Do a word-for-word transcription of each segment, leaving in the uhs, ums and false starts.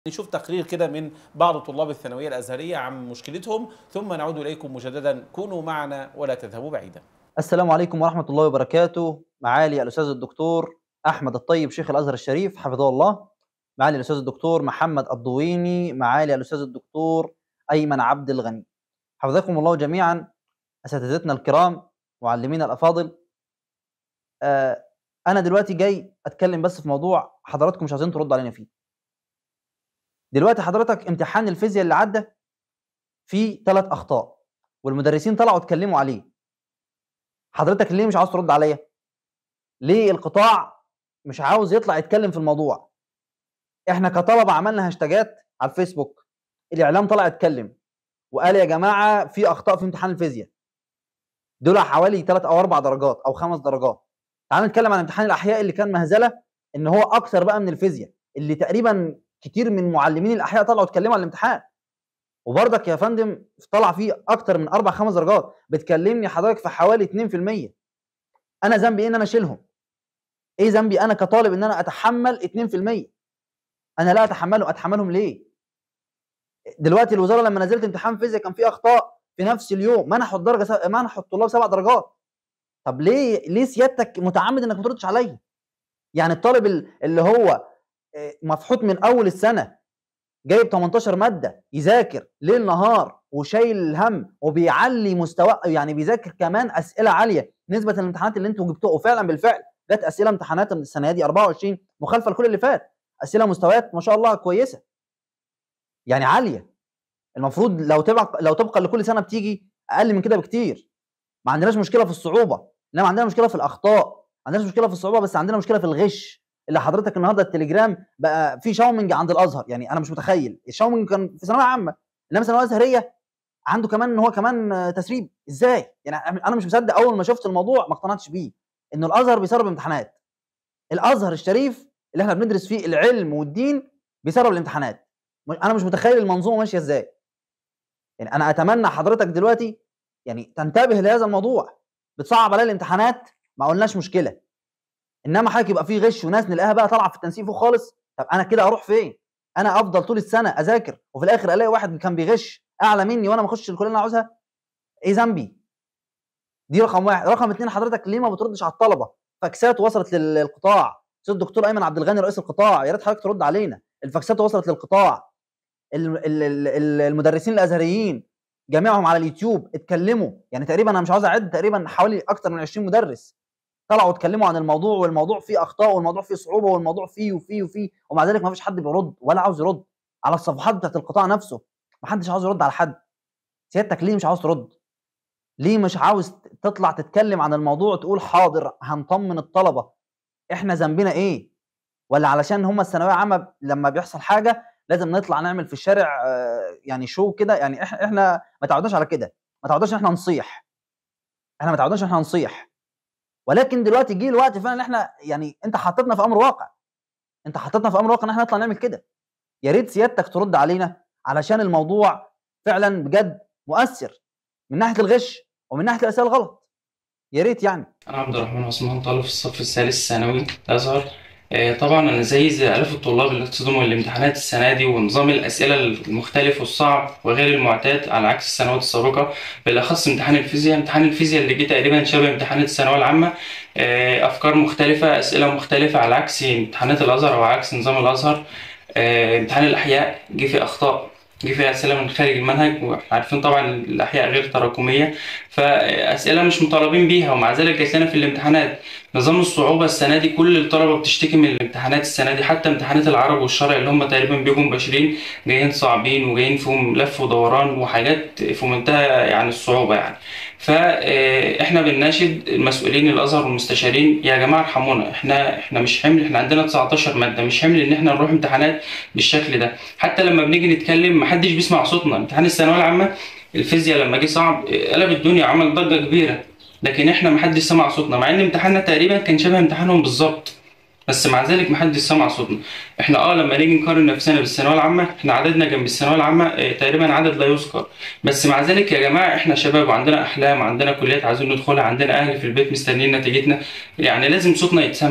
نشوف تقرير كده من بعض طلاب الثانوية الأزهرية عن مشكلتهم، ثم نعود إليكم مجددا. كونوا معنا ولا تذهبوا بعيدا. السلام عليكم ورحمة الله وبركاته. معالي الأستاذ الدكتور أحمد الطيب شيخ الأزهر الشريف حفظه الله، معالي الأستاذ الدكتور محمد الضويني، معالي الأستاذ الدكتور أيمن عبد الغني، حفظكم الله جميعا. أساتذتنا الكرام، معلمين الأفاضل، آه أنا دلوقتي جاي أتكلم بس في موضوع حضراتكم مش عايزين تردوا علينا فيه. دلوقتي حضرتك امتحان الفيزياء اللي عدى فيه ثلاث أخطاء والمدرسين طلعوا اتكلموا عليه. حضرتك ليه مش عاوز ترد عليا؟ ليه القطاع مش عاوز يطلع يتكلم في الموضوع؟ احنا كطلبه عملنا هاشتاجات على الفيسبوك، الاعلام طلع يتكلم وقال يا جماعه في اخطاء في امتحان الفيزياء، دول حوالي ثلاث او اربع درجات او خمس درجات. تعالوا نتكلم عن امتحان الاحياء اللي كان مهزله، ان هو اكتر بقى من الفيزياء، اللي تقريبا كتير من معلمين الاحياء طلعوا اتكلموا عن الامتحان، وبرضك يا فندم طلع فيه اكتر من اربع خمس درجات. بتكلمني حضرتك في حوالي اتنين في المية. انا ذنبي ايه ان انا اشيلهم؟ ايه ذنبي انا كطالب ان انا اتحمل اتنين في المية؟ انا لا اتحملهم. اتحملهم ليه؟ دلوقتي الوزاره لما نزلت امتحان فيزياء كان فيه اخطاء في نفس اليوم، منحوا الدرجه س... منحوا الطلاب سبع درجات. طب ليه ليه سيادتك متعمد انك ما تردش عليا؟ يعني الطالب اللي هو مفحوط من اول السنه، جايب تمنتاشر ماده، يذاكر ليل نهار وشايل الهم وبيعلي مستواه، يعني بيذاكر كمان اسئله عاليه نسبه للامتحانات اللي انتوا جبتوها. وفعلا بالفعل جت اسئله امتحانات السنه دي اربعة وعشرين مخالفه لكل اللي فات، اسئله مستويات ما شاء الله كويسه، يعني عاليه. المفروض لو تبقى لو تبقى لكل سنه بتيجي اقل من كده بكتير. ما عندناش مشكله في الصعوبه، انما عندنا مشكله في الاخطاء. ما عندناش مشكله في الصعوبه، بس عندنا مشكله في الغش. اللي حضرتك النهارده التليجرام بقى في شاومنج عند الازهر، يعني انا مش متخيل. الشاومنج كان في ثانويه عامه، انما ثانويه ازهريه عنده كمان ان هو كمان تسريب. ازاي؟ يعني انا مش مصدق. اول ما شفت الموضوع ما اقتنعتش بيه، انه الازهر بيسرب امتحانات. الازهر الشريف اللي احنا بندرس فيه العلم والدين بيسرب الامتحانات. انا مش متخيل المنظومه ماشيه ازاي. يعني انا اتمنى حضرتك دلوقتي يعني تنتبه لهذا الموضوع. بتصعب عليا الامتحانات، ما قلناش مشكله، انما حضرتك يبقى في غش وناس نلاقيها بقى طالعه في التنسيق فوق خالص. طب انا كده اروح فين؟ انا افضل طول السنه اذاكر وفي الاخر الاقي واحد كان بيغش اعلى مني وانا ما اخشش الكليه اللي انا عاوزها؟ ايه ذنبي؟ دي رقم واحد. رقم اتنين، حضرتك ليه ما بتردش على الطلبه؟ فاكسات وصلت للقطاع. استاذ الدكتور ايمن عبد الغني رئيس القطاع، يا ريت حضرتك ترد علينا. الفاكسات وصلت للقطاع. المدرسين الازهريين جميعهم على اليوتيوب اتكلموا، يعني تقريبا انا مش عاوز اعد، تقريبا حوالي اكتر من عشرين مدرس طلعوا اتكلموا عن الموضوع، والموضوع فيه اخطاء والموضوع فيه صعوبه والموضوع فيه وفيه وفيه، ومع ذلك ما فيش حد بيرد ولا عاوز يرد. على الصفحات بتاعت القطاع نفسه ما حدش عاوز يرد على حد. سيادتك ليه مش عاوز ترد؟ ليه مش عاوز تطلع تتكلم عن الموضوع تقول حاضر هنطمن الطلبه؟ احنا ذنبنا ايه؟ ولا علشان هم الثانويه عامه لما بيحصل حاجه لازم نطلع نعمل في الشارع يعني شو كده؟ يعني احنا احنا ما تعودناش على كده، ما تعودناش ان احنا نصيح، احنا ما تعودناش ان احنا نصيح. ولكن دلوقتي جه الوقت فعلا ان احنا يعني انت حطيتنا في امر واقع، انت حطيتنا في امر واقع ان احنا نطلع نعمل كده. يا ريت سيادتك ترد علينا، علشان الموضوع فعلا بجد مؤثر من ناحيه الغش ومن ناحيه الاسئله الغلط. يا ريت يعني. انا عبد الرحمن عثمان، طالب في الصف الثالث الثانوي الازهر. آه، طبعا انا زي زي الاف الطلاب اللي اتصدموا الامتحانات السنه دي ونظام الاسئله المختلف والصعب وغير المعتاد على عكس السنوات السابقه، بالاخص امتحان الفيزياء. امتحان الفيزياء اللي جه تقريبا شبه امتحانات الثانويه العامه، آه، افكار مختلفه، اسئله مختلفه على عكس امتحانات الازهر او عكس نظام الازهر. آه، امتحان الاحياء جه فيه اخطاء، جه فيها اسئله من خارج المنهج، واحنا عارفين طبعا الاحياء غير تراكميه، فاسئله مش مطالبين بيها ومع ذلك جات لنا في الامتحانات. نظام الصعوبه السنه دي كل الطلبه بتشتكي من الامتحانات السنه دي، حتى امتحانات العربي والشرع اللي هم تقريبا بيجوا مباشرين جايين صعبين وجايين فيهم لف ودوران وحاجات في منتهى يعني الصعوبه يعني. فاحنا بنناشد المسؤولين الازهر والمستشارين، يا جماعه ارحمونا، احنا احنا مش حمل، احنا عندنا تسعتاشر ماده، مش حمل ان احنا نروح امتحانات بالشكل ده. حتى لما بنيجي نتكلم محدش بيسمع صوتنا. امتحان الثانويه العامه الفيزياء لما جه صعب قلب الدنيا وعمل ضجه كبيره، لكن احنا محدش سمع صوتنا، مع ان امتحاننا تقريبا كان شبه امتحانهم بالظبط، بس مع ذلك محدش سمع صوتنا. احنا اه لما نيجي نقارن نفسنا بالثانويه العامه، احنا عددنا جنب الثانويه العامه اه تقريبا عدد لا يذكر، بس مع ذلك يا جماعه احنا شباب وعندنا احلام وعندنا كليات عايزين ندخلها، عندنا اهل في البيت مستنيين نتيجتنا، يعني لازم صوتنا يتسمع.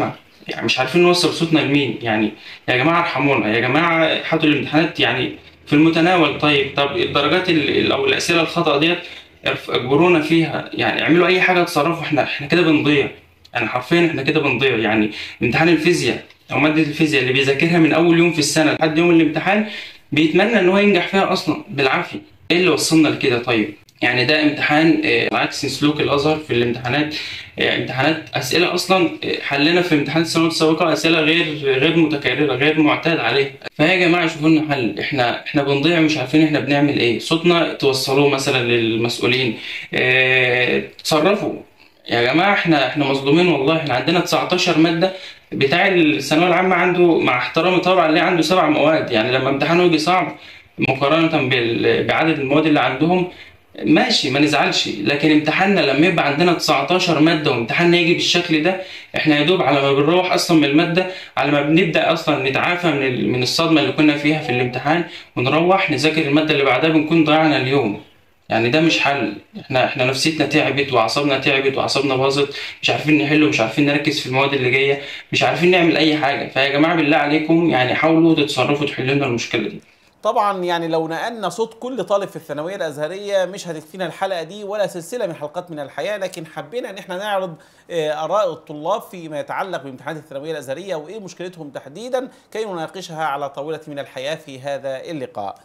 يعني مش عارفين نوصل صوتنا لمين. يعني يا جماعه ارحمونا، يا جماعه حطوا الامتحانات يعني في المتناول. طيب طب الدرجات ال- او الاسئله الخطا ديت اجبرونا فيها، يعني اعملوا اي حاجه تصرفوا. احنا احنا كده بنضيع، يعني حرفيا احنا كده بنضيع. يعني امتحان الفيزياء او ماده الفيزياء اللي بيذاكرها من اول يوم في السنه لحد يوم الامتحان بيتمنى ان هو ينجح فيها اصلا بالعافيه. ايه اللي وصلنا لكده؟ طيب يعني ده امتحان آه، عكس سلوك الازهر في الامتحانات. آه، امتحانات اسئله اصلا آه، حلنا في امتحانات السنوات السابقه اسئله غير غير متكرره غير معتاد عليها. فيا جماعه شوفوا لنا حل، احنا احنا بنضيع مش عارفين احنا بنعمل ايه. صوتنا توصلوه مثلا للمسؤولين، اه تصرفوا. يا جماعه احنا احنا مظلومين والله. احنا عندنا تسعتاشر ماده، بتاع الثانويه العامه عنده مع احترامي طبعا ليه عنده سبع مواد. يعني لما امتحانه يجي صعب مقارنه بال- بعدد المواد اللي عندهم ماشي ما نزعلش، لكن امتحاننا لما يبقى عندنا تسعتاشر ماده وامتحاننا يجي بالشكل ده، احنا يا دوب على ما بنروح اصلا من الماده، على ما بنبدا اصلا نتعافى من ال- من الصدمه اللي كنا فيها في الامتحان ونروح نذاكر الماده اللي بعدها بنكون ضيعنا اليوم. يعني ده مش حل. احنا احنا نفسيتنا تعبت واعصابنا تعبت واعصابنا باظت، مش عارفين نحل ومش عارفين نركز في المواد اللي جايه، مش عارفين نعمل اي حاجه. فيا جماعه بالله عليكم يعني حاولوا تتصرفوا تحلوا لنا المشكله دي. طبعا يعني لو نقلنا صوت كل طالب في الثانويه الازهريه مش هتكفينا الحلقه دي ولا سلسله من حلقات من الحياه، لكن حبينا ان احنا نعرض آه، اراء الطلاب فيما يتعلق بامتحانات الثانويه الازهريه وايه مشكلتهم تحديدا كي نناقشها على طاوله من الحياه في هذا اللقاء.